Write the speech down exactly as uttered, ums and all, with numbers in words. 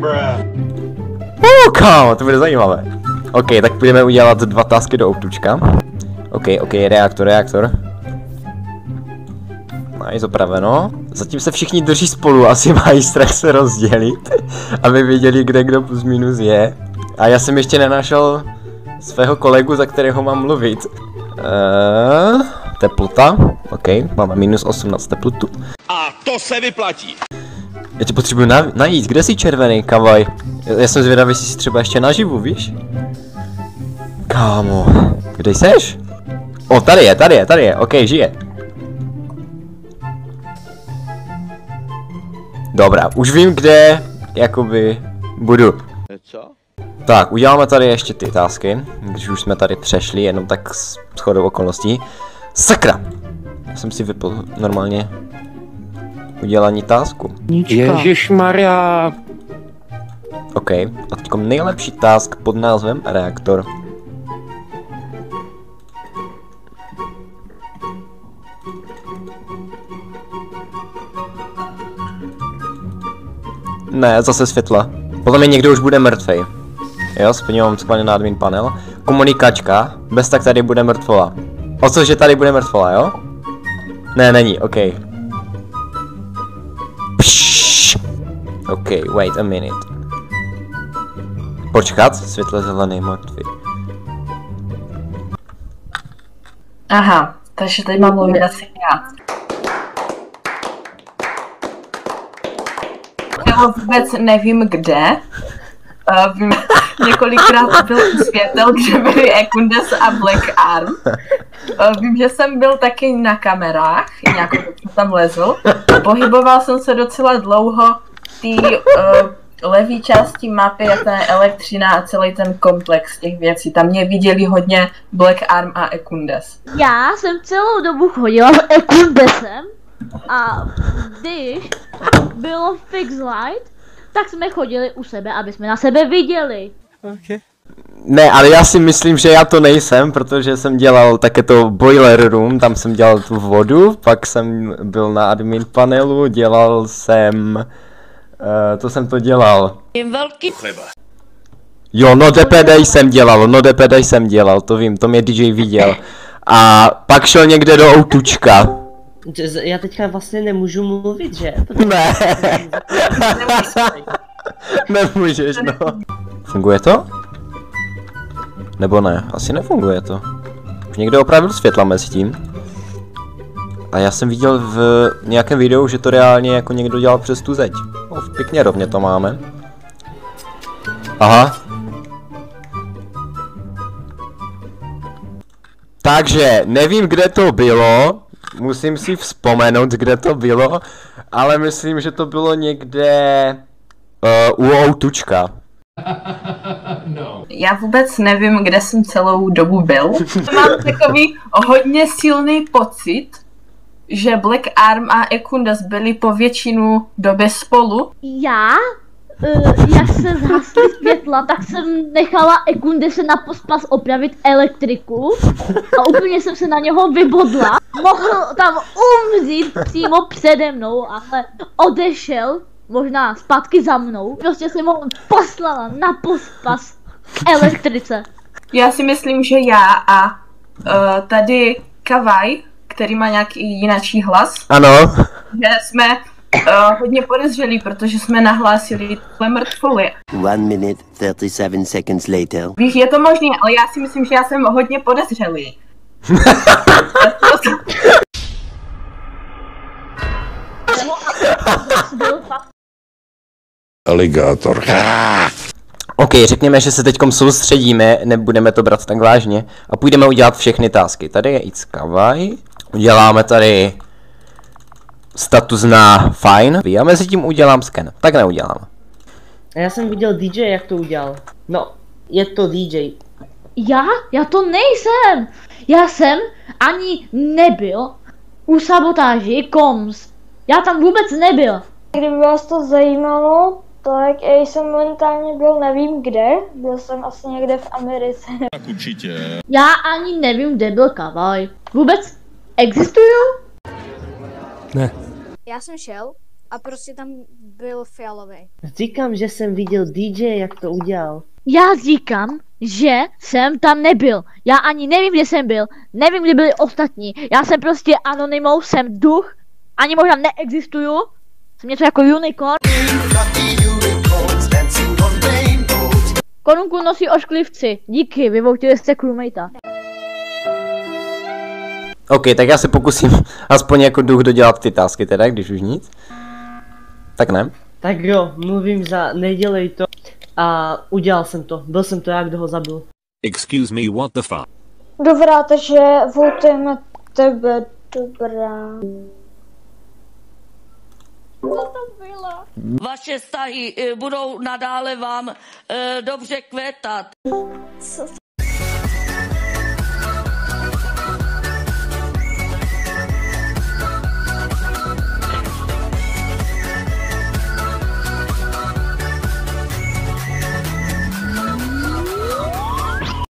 Uh, kámo, to bude zajímavé. OK, tak půjdeme udělat dva tasky do outučka. OK, OK, reaktor, reaktor. Nice, opraveno. Zatím se všichni drží spolu, asi mají strach se rozdělit, aby věděli, kde kdo plus minus je. A já jsem ještě nenašel svého kolegu, za kterého mám mluvit. Uh, teplota, OK, máme minus osmnáct teplotu. A to se vyplatí. Já tě potřebuji na najít, kde jsi červený, kavaj? Já, já jsem zvědavý, jestli jsi třeba ještě naživu, víš? Kámo, kde jseš? O, tady je, tady je, tady je, OK, žije. Dobrá, už vím, kde, jakoby, budu. Co? Tak, uděláme tady ještě ty tásky, když už jsme tady přešli, jenom tak s shodou okolností. Sakra! Já jsem si vypl normálně udělání tásku. Ježišmarja. OK, a teďko nejlepší task pod názvem reaktor. Ne, zase světla. Podle mě někdo už bude mrtvej. Jo, splňuji schválně na admin panel. Komunikačka, bez tak tady bude mrtvola. O co, že tady bude mrtvola, jo? Ne, není, OK. Pšš. OK, wait a minute. Počkat, světle zelený mrtvý. Aha, takže teď mám mluvit asi já. Já vůbec nevím kde. Uh, vím, několikrát byl světel, kde byly Ekundes a Black Arm. Uh, vím, že jsem byl taky na kamerách, nějak jsem tam lezl. Pohyboval jsem se docela dlouho v té uh, levé části mapy, jak ta elektřina a celý ten komplex těch věcí. Tam mě viděli hodně Black Arm a Ekundes. Já jsem celou dobu chodila s Ekundesem a když bylo fix light, tak jsme chodili u sebe, aby jsme na sebe viděli. Okay. Ne, ale já si myslím, že já to nejsem, protože jsem dělal také to boiler room, tam jsem dělal tu vodu, pak jsem byl na admin panelu, dělal jsem... Uh, to jsem to dělal. Jím velký chleba. Jo, no D P D jsem dělal, no D P D jsem dělal, to vím, to mě D J viděl. A pak šel někde do outučka. Já teďka vlastně nemůžu mluvit, že? Ne. Nemůžeš, no. Funguje to? Nebo ne? Asi nefunguje to. Už někdo opravil světla mezi tím. A já jsem viděl v nějakém videu, že to reálně jako někdo dělal přes tu zeď. O, pěkně rovně to máme. Aha. Takže, nevím, kde to bylo. Musím si vzpomenout, kde to bylo. Ale myslím, že to bylo někde... Uh, u outučka. No. Já vůbec nevím, kde jsem celou dobu byl. Mám takový hodně silný pocit, že Black Arm a Ekundes byli po většinu doby spolu. Já? Uh, jak se zhasly světla, tak jsem nechala Ekundese na pospas opravit elektriku a úplně jsem se na něho vybodla. Mohl tam umřít přímo přede mnou, ale odešel, možná zpátky za mnou. Prostě jsem ho poslala na pospas k elektrice. Já si myslím, že já a uh, tady Kavaj, který má nějaký jinačí hlas. Ano. Že jsme uh, hodně podezřelí, protože jsme nahlásili tuhle mrtvoly. One minute, thirty-seven seconds later. Víš, je to možné, ale já si myslím, že já jsem hodně podezřelý. Aligátor. OK, řekněme, že se teďkom soustředíme, nebudeme to brát tak vážně a půjdeme udělat všechny tásky. Tady je It's Kawaii. Uděláme tady status na fine. A mezi tím udělám scan. Tak neudělám. Já jsem viděl D J, jak to udělal. No, je to D J. Já? Já to nejsem! Já jsem ani nebyl u sabotáži Koms. Já tam vůbec nebyl. Kdyby vás to zajímalo, tak já jsem momentálně byl nevím kde, byl jsem asi někde v Americe. Tak určitě. Já ani nevím, kde byl Kavaj. Vůbec existují? Ne. Já jsem šel a prostě tam byl fialový. Říkám, že jsem viděl D J, jak to udělal. Já říkám, že jsem tam nebyl. Já ani nevím, kde jsem byl. Nevím, kde byli ostatní. Já jsem prostě anonymou, jsem duch. Ani možná neexistuju. Jsem něco jako unicorn. Korunku nosí ošklivci. Díky, vyvoutili jste crewmatea. OK, tak já se pokusím aspoň jako duch dodělat ty tasky teda, když už nic. Tak ne? Tak jo, mluvím za nedělej to. A udělal jsem to. Byl jsem to já, kdo ho zabil. Excuse me, what the fuck? Dobrá, takže votujeme tebe, dobrá. Vaše vztahy budou nadále vám dobře kvétat.